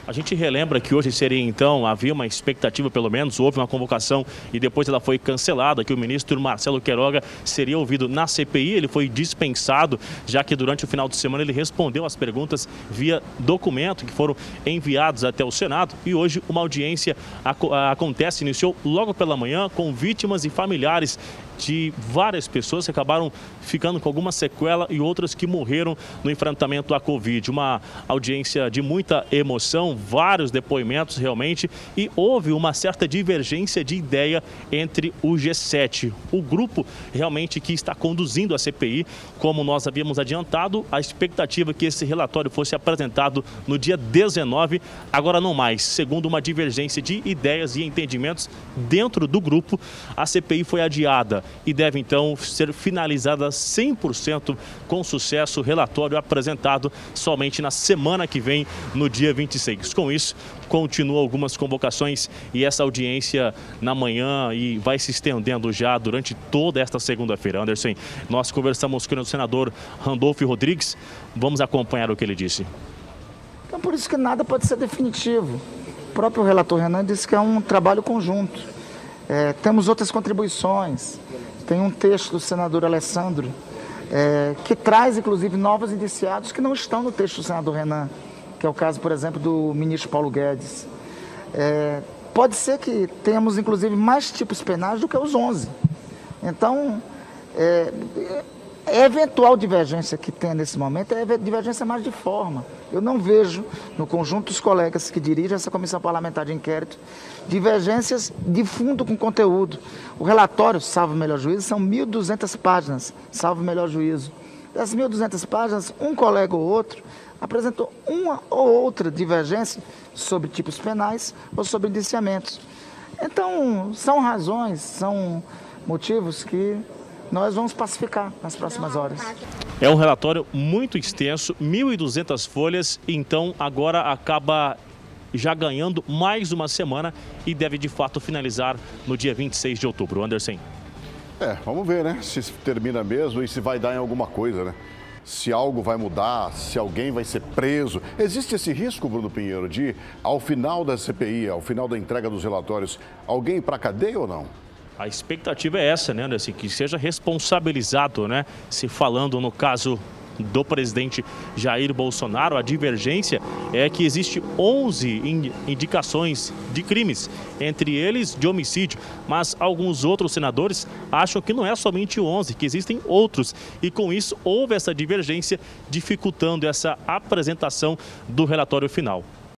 A gente relembra que hoje seria então, havia uma expectativa pelo menos, houve uma convocação e depois ela foi cancelada, que o ministro Marcelo Queiroga seria ouvido na CPI, ele foi dispensado, já que durante o final de semana ele respondeu às perguntas via documento que foram enviados até o Senado e hoje uma audiência acontece, iniciou logo pela manhã com vítimas e familiares de várias pessoas que acabaram ficando com alguma sequela e outras que morreram no enfrentamento à Covid. Uma audiência de muita emoção, vários depoimentos realmente, e houve uma certa divergência de ideia entre o G7. O grupo realmente que está conduzindo a CPI, como nós havíamos adiantado, a expectativa é que esse relatório fosse apresentado no dia 19, agora não mais. Segundo uma divergência de ideias e entendimentos dentro do grupo, a CPI foi adiada e deve então ser finalizada 100% com sucesso, relatório apresentado somente na semana que vem, no dia 26. Com isso, continuam algumas convocações e essa audiência na manhã e vai se estendendo já durante toda esta segunda-feira. Anderson, nós conversamos com o senador Randolfo Rodrigues, vamos acompanhar o que ele disse. Então, por isso que nada pode ser definitivo. O próprio relator Renan disse que é um trabalho conjunto. Temos outras contribuições. Tem um texto do senador Alessandro que traz, inclusive, novos indiciados que não estão no texto do senador Renan, que é o caso, por exemplo, do ministro Paulo Guedes. Pode ser que tenhamos, inclusive, mais tipos penais do que os 11. Então, a eventual divergência que tem nesse momento é divergência mais de forma. Eu não vejo, no conjunto dos colegas que dirigem essa comissão parlamentar de inquérito, divergências de fundo com conteúdo. O relatório, salvo o melhor juízo, são 1.200 páginas, salvo o melhor juízo. Das 1.200 páginas, um colega ou outro apresentou uma ou outra divergência sobre tipos penais ou sobre indiciamentos. Então, são razões, são motivos que nós vamos pacificar nas próximas horas. É um relatório muito extenso, 1.200 folhas, então agora acaba já ganhando mais uma semana e deve de fato finalizar no dia 26 de outubro. Anderson. Vamos ver, né? Se termina mesmo e se vai dar em alguma coisa, né? Se algo vai mudar, se alguém vai ser preso. Existe esse risco, Bruno Pinheiro, de ao final da CPI, ao final da entrega dos relatórios, alguém ir para a cadeia ou não? A expectativa é essa, né, Anderson, que seja responsabilizado, né? Se falando no caso do presidente Jair Bolsonaro, a divergência é que existe 11 indicações de crimes, entre eles de homicídio, mas alguns outros senadores acham que não é somente 11, que existem outros, e com isso houve essa divergência, dificultando essa apresentação do relatório final.